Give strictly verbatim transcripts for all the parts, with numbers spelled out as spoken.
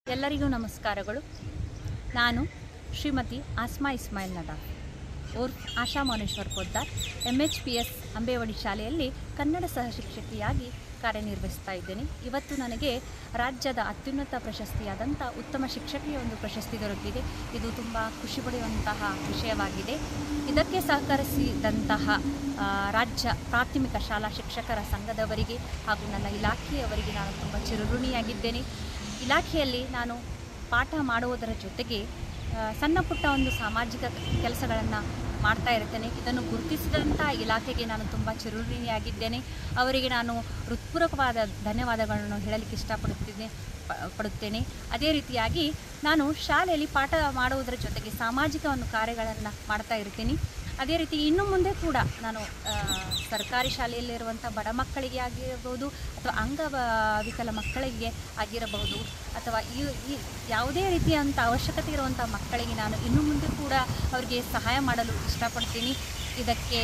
ಎಲ್ಲರಿಗೂ ನಮಸ್ಕಾರಗಳು. ನಾನು ಶ್ರೀಮತಿ ಆಸ್ಮಾ ಇಸ್ಮಾಯಿಲ್ ನದಾಫ್ ಉರ್ಫ್ Asha Mouneshwar Poddar M H P S Ambewadi ಶಾಲೆಯಲ್ಲಿ ಕನ್ನಡ ಸಹಶಿಕ್ಷಕಿಯಾಗಿ ಕಾರ್ಯನಿರ್ವಹಿಸ್ತಾ ಇದ್ದೇನೆ. ಇವತ್ತು ನನಗೆ ರಾಜ್ಯದ ಅತ್ಯುನ್ನತ ಪ್ರಶಸ್ತಿಯಾದಂಥ ಉತ್ತಮ ಶಿಕ್ಷಕಿಯ ಒಂದು ಪ್ರಶಸ್ತಿ ದೊರಕಿದೆ. ಇದು ತುಂಬ ಖುಷಿ ಪಡೆಯುವಂತಹ ವಿಷಯವಾಗಿದೆ. ಇದಕ್ಕೆ ಸಹಕರಿಸಿದಂತಹ ರಾಜ್ಯ ಪ್ರಾಥಮಿಕ ಶಾಲಾ ಶಿಕ್ಷಕರ ಸಂಘದವರಿಗೆ ಹಾಗೂ ನನ್ನ ಇಲಾಖೆಯವರಿಗೆ ನಾನು ತುಂಬ ಚಿರಋಣಿಯಾಗಿದ್ದೇನೆ. ಇಲಾಖೆಯಲ್ಲಿ ನಾನು ಪಾಠ ಮಾಡುವುದರ ಜೊತೆಗೆ ಸಣ್ಣ ಪುಟ್ಟ ಒಂದು ಸಾಮಾಜಿಕ ಕೆಲಸಗಳನ್ನು ಮಾಡ್ತಾ ಇರ್ತೇನೆ. ಇದನ್ನು ಗುರುತಿಸಿದಂಥ ಇಲಾಖೆಗೆ ನಾನು ತುಂಬ ಚಿರಋಣಿಯಾಗಿದ್ದೇನೆ. ಅವರಿಗೆ ನಾನು ಹೃತ್ಪೂರ್ವಕವಾದ ಧನ್ಯವಾದಗಳನ್ನು ಹೇಳಲಿಕ್ಕೆ ಇಷ್ಟಪಡುತ್ತಿದ್ದೆ ಪಡುತ್ತೇನೆ. ಅದೇ ರೀತಿಯಾಗಿ ನಾನು ಶಾಲೆಯಲ್ಲಿ ಪಾಠ ಮಾಡುವುದರ ಜೊತೆಗೆ ಸಾಮಾಜಿಕ ಒಂದು ಕಾರ್ಯಗಳನ್ನು ಮಾಡ್ತಾ ಇರ್ತೀನಿ. ಅದೇ ರೀತಿ ಇನ್ನು ಮುಂದೆ ಕೂಡ ನಾನು ಸರ್ಕಾರಿ ಶಾಲೆಯಲ್ಲಿರುವಂಥ ಬಡ ಮಕ್ಕಳಿಗೆ ಆಗಿರಬಹುದು ಅಥವಾ ಅಂಗವಿಕಲ ಮಕ್ಕಳಿಗೆ ಆಗಿರಬಹುದು ಅಥವಾ ಈ ಈ ಯಾವುದೇ ರೀತಿಯಂಥ ಅವಶ್ಯಕತೆ ಇರುವಂಥ ಮಕ್ಕಳಿಗೆ ನಾನು ಇನ್ನು ಮುಂದೆ ಕೂಡ ಅವರಿಗೆ ಸಹಾಯ ಮಾಡಲು ಇಷ್ಟಪಡ್ತೀನಿ. ಇದಕ್ಕೆ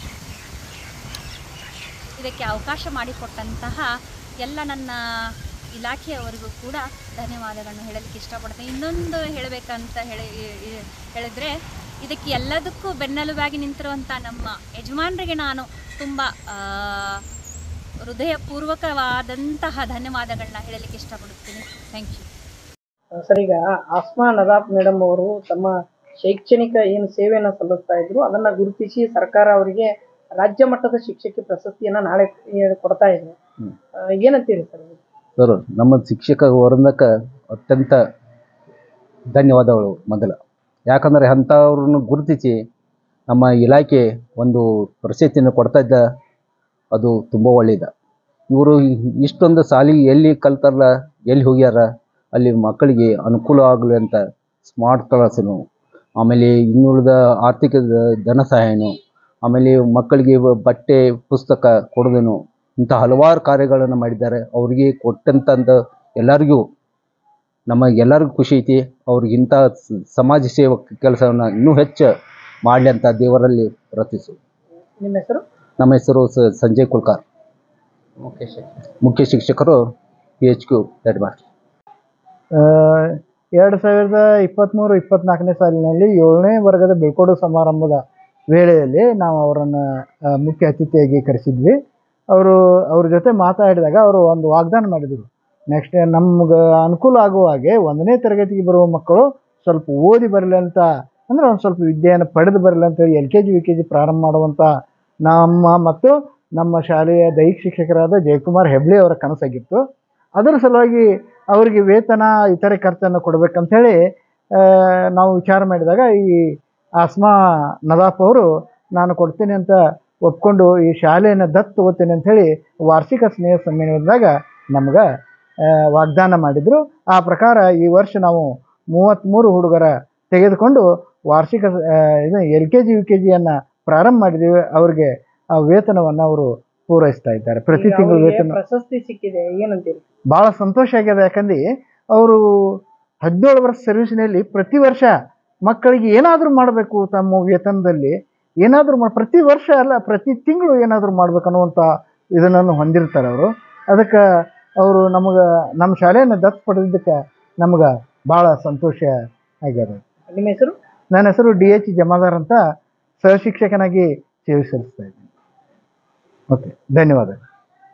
ಇದಕ್ಕೆ ಅವಕಾಶ ಮಾಡಿಕೊಟ್ಟಂತಹ ಎಲ್ಲ ನನ್ನ ಇಲಾಖೆಯವರಿಗೂ ಕೂಡ ಧನ್ಯವಾದಗಳನ್ನು ಹೇಳಲಿಕ್ಕೆ ಇಷ್ಟಪಡ್ತೀನಿ. ಇನ್ನೊಂದು ಹೇಳಬೇಕಂತ ಹೇಳಿ ಹೇಳಿದರೆ ಇದಕ್ಕೆ ಎಲ್ಲದಕ್ಕೂ ಬೆನ್ನೆಲುಬಾಗಿ ನಿಂತಿರುವಂಥ ನಮ್ಮ ಯಜಮಾನರಿಗೆ ನಾನು ತುಂಬ ಹೃದಯಪೂರ್ವಕವಾದಂತಹ ಧನ್ಯವಾದಗಳನ್ನ ಹೇಳಲಿಕ್ಕೆ ಇಷ್ಟಪಡುತ್ತೀನಿ. Thank you sir. ಈಗ ಆಸ್ಮಾ ನದಾಫ್ ಮೇಡಮ್ ಅವರು ತಮ್ಮ ಶೈಕ್ಷಣಿಕ ಏನು ಸೇವೆಯನ್ನು ಸಲ್ಲಿಸ್ತಾ ಇದ್ರು ಅದನ್ನ ಗುರುತಿಸಿ ಸರ್ಕಾರ ಅವರಿಗೆ ರಾಜ್ಯ ಮಟ್ಟದ ಶಿಕ್ಷಕಿ ಪ್ರಶಸ್ತಿಯನ್ನ ನಾಳೆ ಕೊಡ್ತಾ ಇದೆ. ಏನಂತೀರಿ ಸರ್? ಸರ್, ನಮ್ಮ ಶಿಕ್ಷಕ ವೃಂದಕ್ಕೆ ಅತ್ಯಂತ ಧನ್ಯವಾದಗಳು ಮೊದಲು. ಯಾಕಂದರೆ ಅಂಥವ್ರನ್ನು ಗುರುತಿಸಿ ನಮ್ಮ ಇಲಾಖೆ ಒಂದು ಪ್ರಶಸ್ತಿಯನ್ನು ಕೊಡ್ತಾ ಇದ್ದ, ಅದು ತುಂಬ ಒಳ್ಳೆಯದು. ಇವರು ಇಷ್ಟೊಂದು ಸಾಲಿ ಎಲ್ಲಿ ಕಲ್ತಾರಲ್ಲ, ಎಲ್ಲಿ ಹೋಗ್ಯಾರ ಅಲ್ಲಿ ಮಕ್ಕಳಿಗೆ ಅನುಕೂಲ ಆಗಲಿ ಅಂತ ಸ್ಮಾರ್ಟ್ ಕ್ಲಾಸನು, ಆಮೇಲೆ ಇನ್ನುಳಿದ ಆರ್ಥಿಕ ಧನ ಸಹಾಯನು, ಆಮೇಲೆ ಮಕ್ಕಳಿಗೆ ಬಟ್ಟೆ ಪುಸ್ತಕ ಕೊಡೋದನು, ಇಂಥ ಹಲವಾರು ಕಾರ್ಯಗಳನ್ನು ಮಾಡಿದ್ದಾರೆ. ಅವರಿಗೆ ಕೊಟ್ಟಂತಂದ ಎಲ್ಲರಿಗೂ ನಮಗೆಲ್ಲರಿಗೂ ಖುಷಿ ಐತಿ. ಅವ್ರಿಗಿಂತ ಸಮಾಜ ಸೇವಕ ಕೆಲಸವನ್ನು ಇನ್ನೂ ಹೆಚ್ಚು ಮಾಡಲಿ ಅಂತ ದೇವರಲ್ಲಿ ಪ್ರಾರ್ಥಿಸು. ನಿಮ್ಮ ಹೆಸರು? ನಮ್ಮ ಹೆಸರು ಸಂಜಯ್ ಕುಲ್ಕಾರ್, ಮುಖ್ಯ ಶಿಕ್ಷಕ ಮುಖ್ಯ ಶಿಕ್ಷಕರು P H Q headmaster. ಎರಡು ಸಾವಿರದ ಇಪ್ಪತ್ತ್ಮೂರು ಇಪ್ಪತ್ತ್ನಾಲ್ಕನೇ ಸಾಲಿನಲ್ಲಿ ಏಳನೇ ವರ್ಗದ ಬೀಳ್ಕೊಡು ಸಮಾರಂಭದ ವೇಳೆಯಲ್ಲಿ ನಾವು ಅವರನ್ನು ಮುಖ್ಯ ಅತಿಥಿಯಾಗಿ ಕರೆಸಿದ್ವಿ. ಅವರು ಅವ್ರ ಜೊತೆ ಮಾತಾಡಿದಾಗ ಅವರು ಒಂದು ವಾಗ್ದಾನ ಮಾಡಿದರು. ನೆಕ್ಸ್ಟ್ ನಮ್ಗೆ ಅನುಕೂಲ ಆಗುವ ಹಾಗೆ ಒಂದನೇ ತರಗತಿಗೆ ಬರುವ ಮಕ್ಕಳು ಸ್ವಲ್ಪ ಓದಿ ಬರಲಿ ಅಂತ, ಅಂದರೆ ಒಂದು ಸ್ವಲ್ಪ ವಿದ್ಯೆಯನ್ನು ಪಡೆದು ಬರಲಿ ಅಂತೇಳಿ L K G U K G ಪ್ರಾರಂಭ ಮಾಡುವಂಥ ನಮ್ಮ ಮತ್ತು ನಮ್ಮ ಶಾಲೆಯ ದೈಹಿಕ ಶಿಕ್ಷಕರಾದ ಜಯಕುಮಾರ್ ಹೆಬ್ಳಿ ಅವರ ಕನಸಾಗಿತ್ತು. ಅದರ ಸಲುವಾಗಿ ಅವರಿಗೆ ವೇತನ ಇತರೆ ಖರ್ಚನ್ನು ಕೊಡಬೇಕಂಥೇಳಿ ನಾವು ವಿಚಾರ ಮಾಡಿದಾಗ ಈ ಆಸ್ಮಾ ನದಾಫ್ ಅವರು ನಾನು ಕೊಡ್ತೀನಿ ಅಂತ ಒಪ್ಕೊಂಡು ಈ ಶಾಲೆಯನ್ನು ದತ್ತು ತಗೋತೀನಿ ಅಂಥೇಳಿ ವಾರ್ಷಿಕ ಸ್ನೇಹ ಸಮ್ಮೇಳನದಾಗ ನಮ್ಗೆ ವಾಗ್ದಾನ ಮಾಡಿದರು. ಆ ಪ್ರಕಾರ ಈ ವರ್ಷ ನಾವು ಮೂವತ್ತ್ಮೂರು ಹುಡುಗರ ತೆಗೆದುಕೊಂಡು ವಾರ್ಷಿಕ ಇದು L K G U K ಜಿಯನ್ನು ಪ್ರಾರಂಭ ಮಾಡಿದ್ದೀವಿ. ಅವ್ರಿಗೆ ಆ ವೇತನವನ್ನು ಅವರು ಪೂರೈಸ್ತಾ ಇದ್ದಾರೆ. ಪ್ರತಿ ತಿಂಗಳು ವೇತನ ಪ್ರಶಸ್ತಿ ಸಿಕ್ಕಿದೆ, ಏನಂತೀರಿ? ಭಾಳ ಸಂತೋಷ ಆಗ್ಯದ. ಯಾಕಂದ್ರೆ ಅವರು ಹದಿನೇಳು ವರ್ಷ ಸರ್ವಿಸ್ನಲ್ಲಿ ಪ್ರತಿ ವರ್ಷ ಮಕ್ಕಳಿಗೆ ಏನಾದರೂ ಮಾಡಬೇಕು, ತಮ್ಮ ವೇತನದಲ್ಲಿ ಏನಾದರೂ ಮಾಡಿ ಪ್ರತಿ ವರ್ಷ ಅಲ್ಲ ಪ್ರತಿ ತಿಂಗಳು ಏನಾದರೂ ಮಾಡ್ಬೇಕನ್ನುವಂಥ ಇದನ್ನು ಹೊಂದಿರ್ತಾರೆ ಅವರು. ಅದಕ್ಕೆ ಅವರು ನಮಗೆ ನಮ್ಮ ಶಾಲೆಯನ್ನು ದತ್ತು ಪಡೆದಿದ್ದಕ್ಕೆ ನಮ್ಗೆ ಭಾಳ ಸಂತೋಷ ಆಗ್ಯದ. ನಿಮ್ಮ ಹೆಸರು? ನನ್ನ ಹೆಸರು ಡಿ ಎಚ್ ಜಮಾದಾರ್ ಅಂತ ಸಹಶಿಕ್ಷಕನಾಗಿ ಸೇವೆ ಸಲ್ಲಿಸ್ತಾ ಇದ್ದೀನಿ. ಓಕೆ, ಧನ್ಯವಾದ.